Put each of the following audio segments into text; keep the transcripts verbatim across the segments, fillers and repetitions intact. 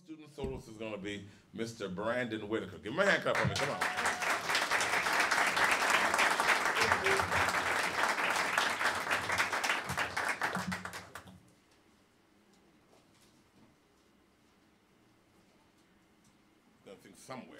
student soloist is going to be Mister Brandon Whittaker. Give him a hand clap for me. Come on. Gonna sing somewhere.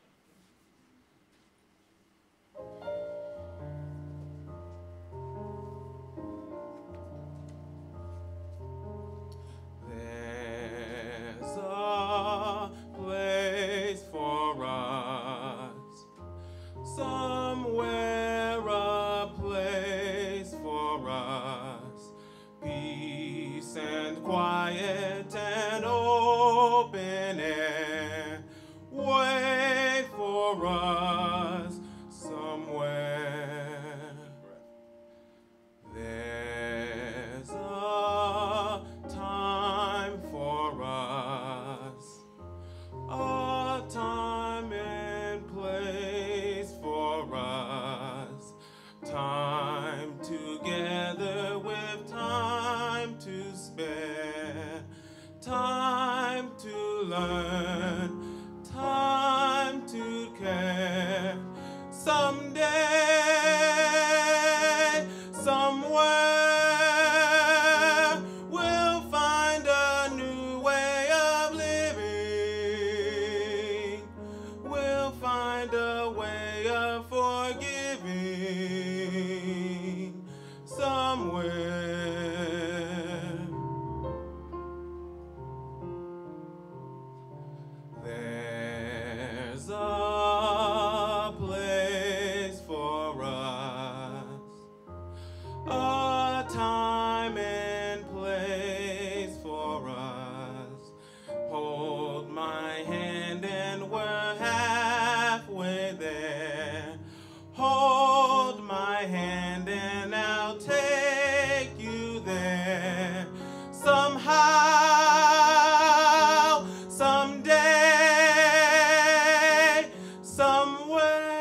Somewhere a place for us, peace and quiet and open air. Wait for us somewhere. There's a time for us, a time and place for us, time together with time to spare, time to learn, time to care. Someday, somewhere, we'll find a new way of living. We'll find a way of forgiving somewhere. There's a place for us, a time and place for us. Hold my hand and we're halfway there. Hold my hand and I'll take you there. Somehow, someday, somewhere.